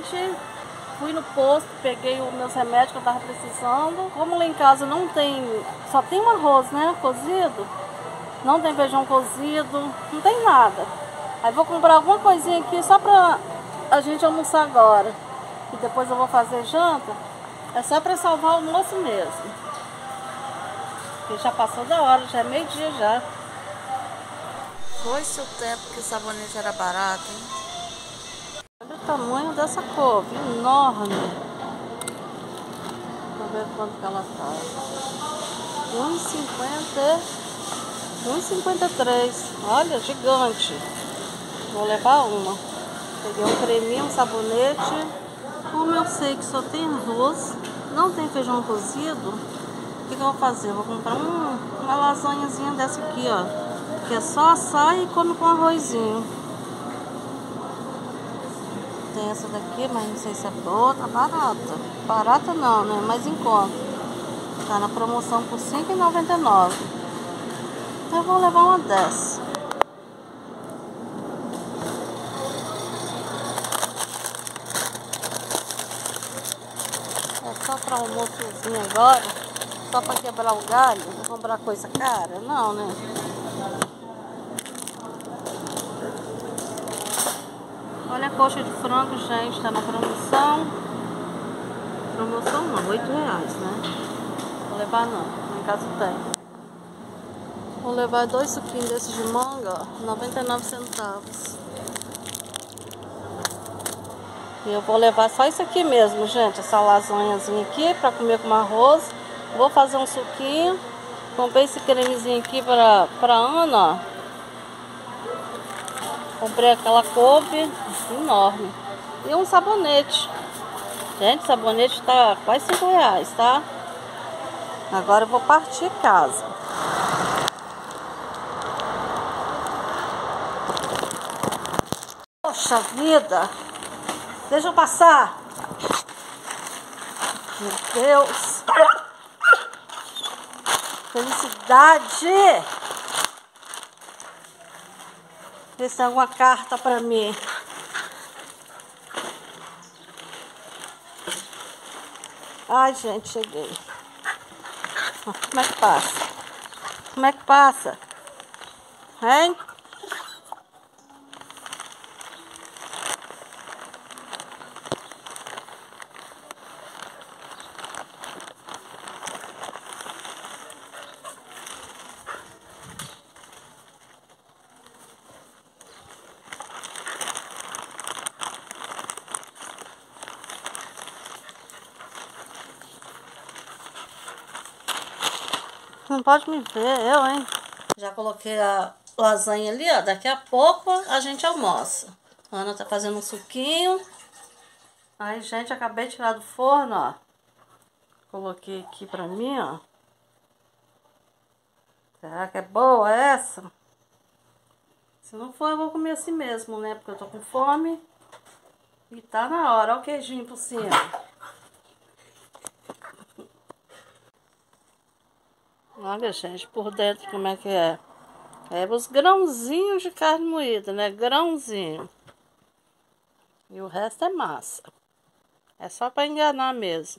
gente, fui no posto, peguei os meus remédios que eu tava precisando. Como lá em casa não tem, só tem um arroz, né, cozido, não tem feijão cozido, não tem nada. Aí vou comprar alguma coisinha aqui só pra a gente almoçar agora. E depois eu vou fazer janta. É só pra salvar o almoço mesmo. Porque já passou da hora, já é meio-dia já. Foi-se o tempo que o sabonete era barato, hein? Olha o tamanho dessa couve, enorme. Vamos ver quanto que ela tá. 1,53. Olha, gigante. Vou levar uma. Peguei um creminho, um sabonete. Como eu sei que só tem arroz, não tem feijão cozido, o que eu vou fazer? Eu vou comprar uma lasanhazinha dessa aqui, ó. Que é só assar e come com arrozinho. Tem essa daqui, mas não sei se é boa, tá barata. Barata não, né? Mas em conta. Tá na promoção por R$ 5,99. Então eu vou levar uma dessa. É só para almoçozinho agora. Só para quebrar o galho. Vou comprar coisa cara? Não, né? Olha a coxa de frango, gente, tá na promoção. Promoção não, R$ 8, né? Vou levar não, em casa tem. Vou levar 2 suquinhos desses de manga, ó, 99 centavos. E eu vou levar só isso aqui mesmo, gente, essa lasanhazinha aqui pra comer com arroz. Vou fazer um suquinho. Comprei esse cremezinho aqui pra Ana, ó. Comprei aquela couve enorme. E um sabonete. Gente, o sabonete tá quase R$ 5, tá? Agora eu vou partir casa. Poxa vida! Deixa eu passar. Meu Deus! Felicidade! Vê se tem alguma carta pra mim. Ai, gente, cheguei. Como é que passa? Como é que passa? Hein? Não pode me ver, eu, hein? Já coloquei a lasanha ali, ó. Daqui a pouco a gente almoça. A Ana tá fazendo um suquinho. Aí, gente, acabei de tirar do forno, ó. Coloquei aqui pra mim, ó. Será que é boa essa? Se não for, eu vou comer assim mesmo, né? Porque eu tô com fome. E tá na hora. Olha o queijinho por cima. Olha, gente, por dentro como é que é. É os grãozinhos de carne moída, né? Grãozinho. E o resto é massa. É só pra enganar mesmo.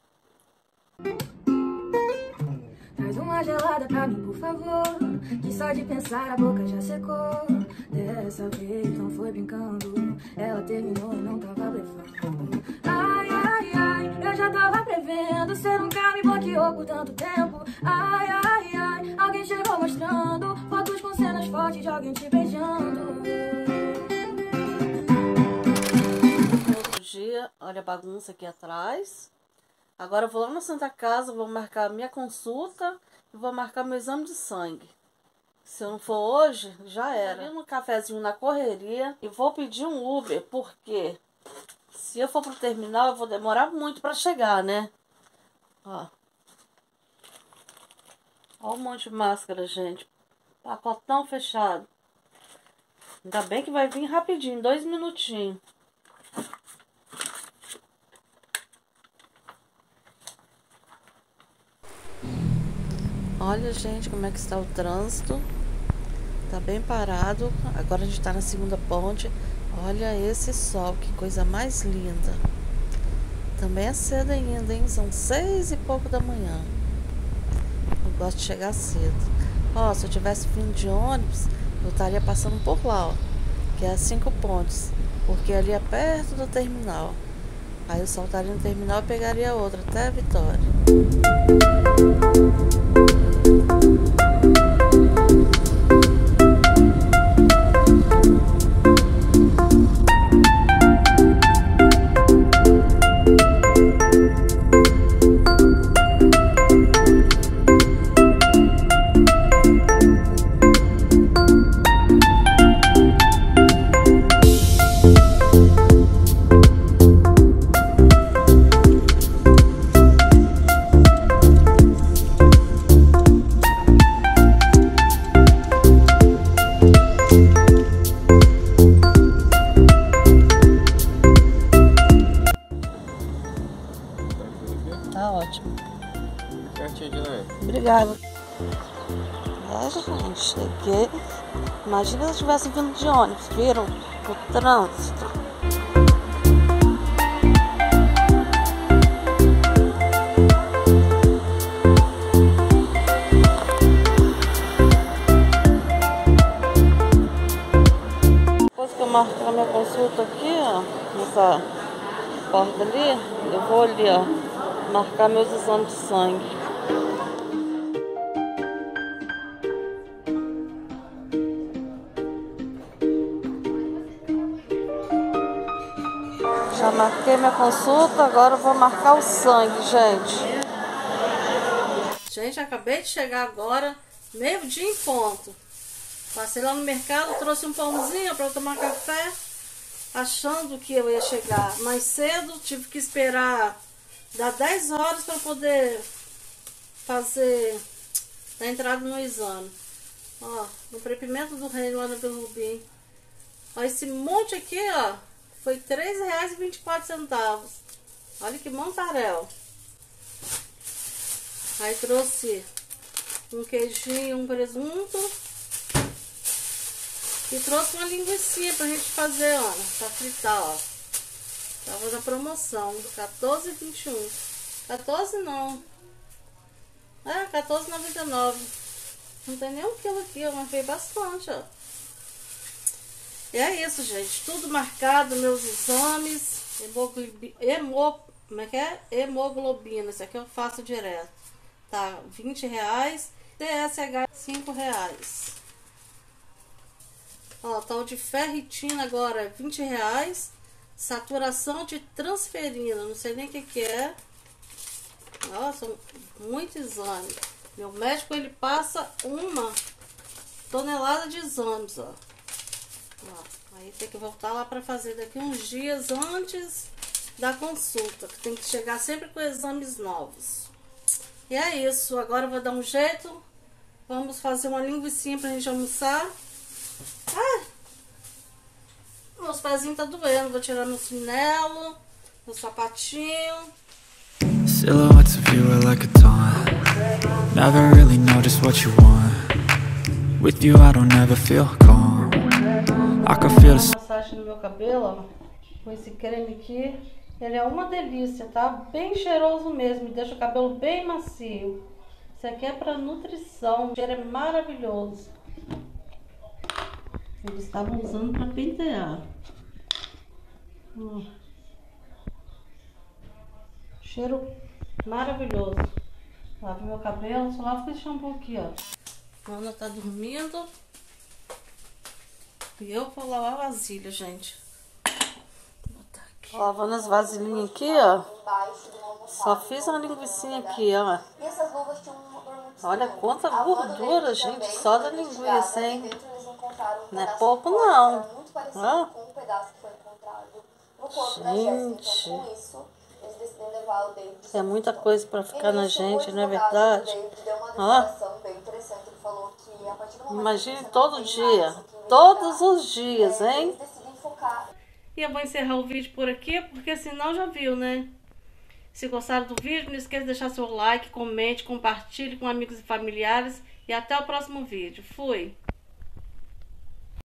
Traz uma gelada pra mim, por favor. Que só de pensar a boca já secou. Dessa vez não foi brincando. Ela terminou e não tava blefando. Ai, ai, ai, eu já tava prevendo. Você nunca me bloqueou por tanto tempo. Ai, ai, ai, alguém chegou mostrando fotos com cenas fortes de alguém te beijando. Outro dia, olha a bagunça aqui atrás. Agora eu vou lá na Santa Casa, vou marcar minha consulta e vou marcar meu exame de sangue. Se eu não for hoje, já era. Eu vou um cafezinho na correria e vou pedir um Uber, porque se eu for pro terminal eu vou demorar muito pra chegar, né? Ó. Ó um monte de máscara, gente. Pacotão fechado. Ainda bem que vai vir rapidinho, 2 minutinhos. Olha, gente, como é que está o trânsito. Tá bem parado. Agora a gente tá na segunda ponte. Olha esse sol, que coisa mais linda. Também é cedo ainda, hein? São 6 e pouco da manhã. Eu gosto de chegar cedo. Ó, se eu tivesse vindo de ônibus, eu estaria passando por lá, ó, que é a 5 Pontes, porque ali é perto do terminal. Aí eu saltaria no terminal e pegaria outra até a Vitória. Tá ótimo. Certinho, né? Obrigada. Gente, cheguei. Imagina se eu tivesse vindo de ônibus. Viram o trânsito. Depois que eu marcar a minha consulta aqui, ó, nessa porta ali, eu vou ali, ó, marcar meus exames de sangue. Já marquei minha consulta, agora eu vou marcar o sangue, gente. Gente, acabei de chegar agora, meio-dia em ponto. Passei lá no mercado, trouxe um pãozinho para tomar café, achando que eu ia chegar mais cedo. Tive que esperar dar 10 horas para poder fazer a entrada no exame. Ó, comprei pimenta do reino lá no Bilrubim. Ó, esse monte aqui, ó, foi R$ 3,24. Olha que montaréu. Aí trouxe um queijinho, um presunto. E trouxe uma linguiça pra gente fazer, ó, pra fritar, ó. Tava na promoção, R$14,21. 14 não. É, R$14,99. Não tem nem um quilo aqui, eu marquei bastante, ó. E é isso, gente. Tudo marcado, meus exames. Como é que é? Hemoglobina. Isso aqui eu faço direto. Tá, R$20. TSH, R$5. Ó, tal de ferritina agora, R$20. Saturação de transferina, não sei nem o que é. Nossa, muito exame. Meu médico, ele passa 1 tonelada de exames, ó. Aí tem que voltar lá para fazer daqui uns dias antes da consulta, que tem que chegar sempre com exames novos. E é isso, agora eu vou dar um jeito. Vamos fazer uma linguiça pra gente almoçar. Ai, meus pezinhos tá doendo, vou tirar meu chinelo, meu sapatinho. Silhouettes of you are like a taunt. Never really know just what you want. With you I don't ever feel calm. I can feel the Massagem no meu cabelo, ó, com esse creme aqui. Ele é uma delícia, tá? Bem cheiroso mesmo, deixa o cabelo bem macio. Isso aqui é para nutrição, o cheiro é maravilhoso. Eles estavam usando para pentear. Cheiro maravilhoso. Lavo meu cabelo, só lavo com esse shampoo aqui, ó. A Ana tá dormindo. E eu vou lavar a vasilha, gente. Vou botar aqui. Lavando as vasilhinhas aqui, ó. Só fiz uma linguiça aqui, ó. Olha quanta gordura, gente. Só da linguiça, hein? Não é pouco, não. Ó. Gente. É muita coisa pra ficar na gente, não é verdade? Ó. Imagine todo dia. Todos os dias, hein? E eu vou encerrar o vídeo por aqui, porque senão já viu, né? Se gostaram do vídeo, não esqueça de deixar seu like, comente, compartilhe com amigos e familiares. E até o próximo vídeo. Fui!